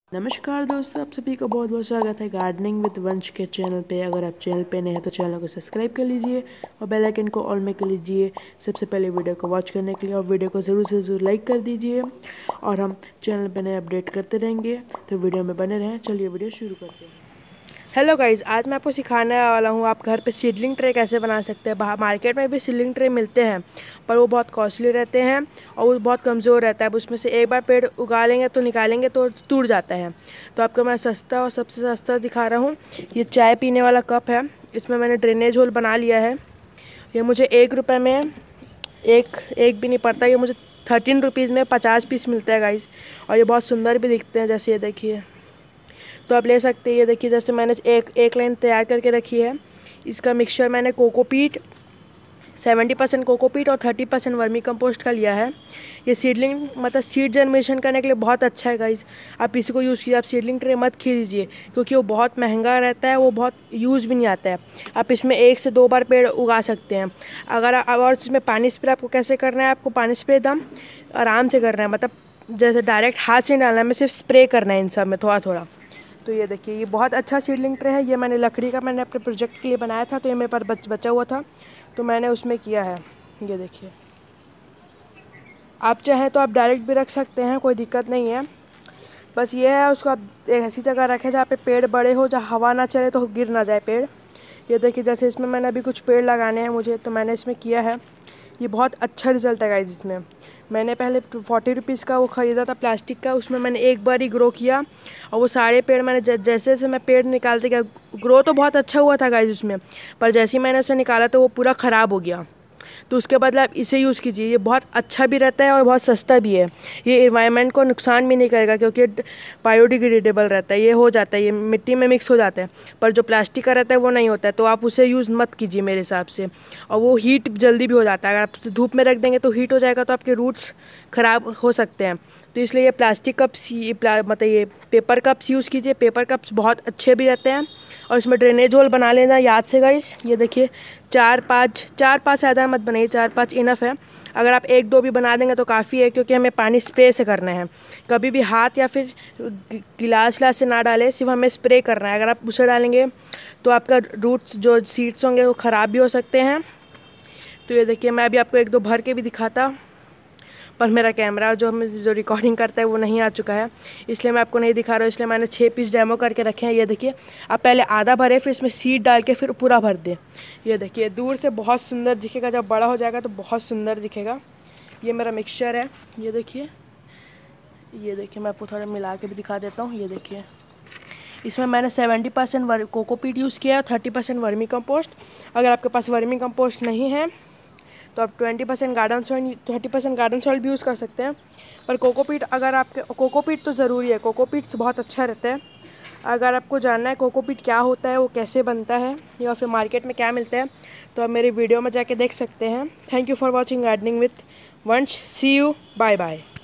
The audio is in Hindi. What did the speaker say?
नमस्कार दोस्तों, आप सभी का बहुत बहुत स्वागत है गार्डनिंग विद वंश के चैनल पे। अगर आप चैनल पे नए हैं तो चैनल को सब्सक्राइब कर लीजिए और बेल आइकन को ऑल में कर लीजिए सबसे पहले वीडियो को वॉच करने के लिए। और वीडियो को ज़रूर से ज़रूर लाइक कर दीजिए और हम चैनल पे नए अपडेट करते रहेंगे, तो वीडियो में बने रहें। चलिए वीडियो शुरू करते हैं। हेलो गाइज़, आज मैं आपको सिखाने वाला हूँ आप घर पे सीडलिंग ट्रे कैसे बना सकते हैं। बाहर मार्केट में भी सीडलिंग ट्रे मिलते हैं, पर वो बहुत कॉस्टली रहते हैं और वो बहुत कमज़ोर रहता है। उसमें से एक बार पेड़ उगा लेंगे तो निकालेंगे तो टूट जाता है। तो आपको मैं सस्ता और सबसे सस्ता दिखा रहा हूँ। ये चाय पीने वाला कप है, इसमें मैंने ड्रेनेज होल बना लिया है। ये मुझे 1 रुपये में एक भी नहीं पड़ता। ये मुझे 13 रुपीज़ में 50 पीस मिलता है गाइज़, और ये बहुत सुंदर भी दिखते हैं। जैसे ये देखिए, तो आप ले सकते हैं। ये देखिए, जैसे मैंने एक लाइन तैयार करके रखी है। इसका मिक्सचर मैंने कोकोपीट 70% कोकोपीट और 30% वर्मी कंपोस्ट का लिया है। ये सीडलिंग मतलब सीड जनरेशन करने के लिए बहुत अच्छा है गाइज। आप इसी को यूज़ कीजिए। आप सीडलिंग ट्रे मत खरीदिए क्योंकि वो बहुत महंगा रहता है, वो बहुत यूज़ भी नहीं आता है। आप इसमें 1 से 2 बार पेड़ उगा सकते हैं। अगर और इसमें पानी स्प्रे आपको कैसे करना है, आपको पानी स्प्रे एकदम आराम से करना है, मतलब जैसे डायरेक्ट हाथ से डालना है, हमें सिर्फ स्प्रे करना है इन सब में थोड़ा थोड़ा। तो ये देखिए, ये बहुत अच्छा सीडलिंग ट्रे है। ये मैंने लकड़ी का मैंने अपने प्रोजेक्ट के लिए बनाया था, तो ये मेरे पास बचा हुआ था तो मैंने उसमें किया है। ये देखिए, आप चाहें तो आप डायरेक्ट भी रख सकते हैं, कोई दिक्कत नहीं है। बस ये है, उसको आप एक ऐसी जगह रखें जहाँ पे पेड़ बड़े हो, जहाँ हवा ना चले तो गिर ना जाए पेड़। ये देखिए, जैसे इसमें मैंने अभी कुछ पेड़ लगाने हैं मुझे, तो मैंने इसमें किया है। ये बहुत अच्छा रिज़ल्ट है गाइस। इसमें मैंने पहले 40 रुपीज़ का वो ख़रीदा था प्लास्टिक का, उसमें मैंने एक बार ही ग्रो किया और वो सारे पेड़ मैंने जैसे जैसे मैं पेड़ निकालते गया, ग्रो तो बहुत अच्छा हुआ था गाइस उसमें, पर जैसे ही मैंने उसे निकाला तो वो पूरा ख़राब हो गया। तो उसके बदले आप इसे यूज़ कीजिए। ये बहुत अच्छा भी रहता है और बहुत सस्ता भी है। ये एनवायरनमेंट को नुकसान भी नहीं करेगा क्योंकि बायोडिग्रेडेबल रहता है। ये हो जाता है, ये मिट्टी में मिक्स हो जाता है, पर जो प्लास्टिक का रहता है वो नहीं होता है। तो आप उसे यूज़ मत कीजिए मेरे हिसाब से। और वो हीट जल्दी भी हो जाता है। अगर आप धूप में रख देंगे तो हीट हो जाएगा, तो आपके रूट्स ख़राब हो सकते हैं। तो इसलिए ये प्लास्टिक कप्स, मतलब ये पेपर कप्स यूज़ कीजिए। पेपर कप्स बहुत अच्छे भी रहते हैं। और इसमें ड्रेनेज होल बना लेना याद से गाइस। ये देखिए, 4-5 ज़्यादा मत बनाइए, 4-5 इनफ है। अगर आप 1-2 भी बना देंगे तो काफ़ी है, क्योंकि हमें पानी स्प्रे से करना है। कभी भी हाथ या फिर गिलास से ना डालें, सिर्फ हमें स्प्रे करना है। अगर आप उसे डालेंगे तो आपका रूट्स जो सीड्स होंगे वो ख़राब भी हो सकते हैं। तो ये देखिए, मैं अभी आपको 1-2 भर के भी दिखाता, पर मेरा कैमरा जो रिकॉर्डिंग करता है वो नहीं आ चुका है, इसलिए मैं आपको नहीं दिखा रहा हूँ। इसलिए मैंने 6 पीस डेमो करके रखे हैं। ये देखिए, आप पहले आधा भरे, फिर इसमें सीड डाल के फिर पूरा भर दें। ये देखिए, दूर से बहुत सुंदर दिखेगा, जब बड़ा हो जाएगा तो बहुत सुंदर दिखेगा। ये मेरा मिक्सचर है। ये देखिए, मैं आपको थोड़ा मिला के भी दिखा देता हूँ। ये देखिए, इसमें मैंने 70% कोकोपीट यूज़ किया है, 30% वर्मी कंपोस्ट। अगर आपके पास वर्मी कंपोस्ट नहीं है तो आप 20% गार्डन सॉइल, 30% गार्डन सॉइल भी यूज़ कर सकते हैं। पर कोकोपीट, अगर आपके कोकोपीट तो ज़रूरी है। कोकोपीट से बहुत अच्छा रहता है। अगर आपको जानना है कोकोपीट क्या होता है, वो कैसे बनता है, या फिर मार्केट में क्या मिलता है, तो आप मेरी वीडियो में जाके देख सकते हैं। Thank you for watching gardening with Vansh. See you, bye bye.